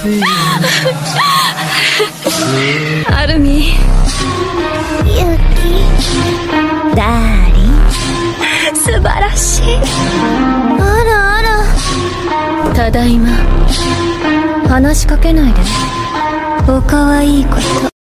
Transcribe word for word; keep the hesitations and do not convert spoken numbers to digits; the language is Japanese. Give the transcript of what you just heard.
アルミ、 ユキ、ダーリン、 素晴らしい。 あらあら、 ただいま。 話しかけないで。おかわいいこと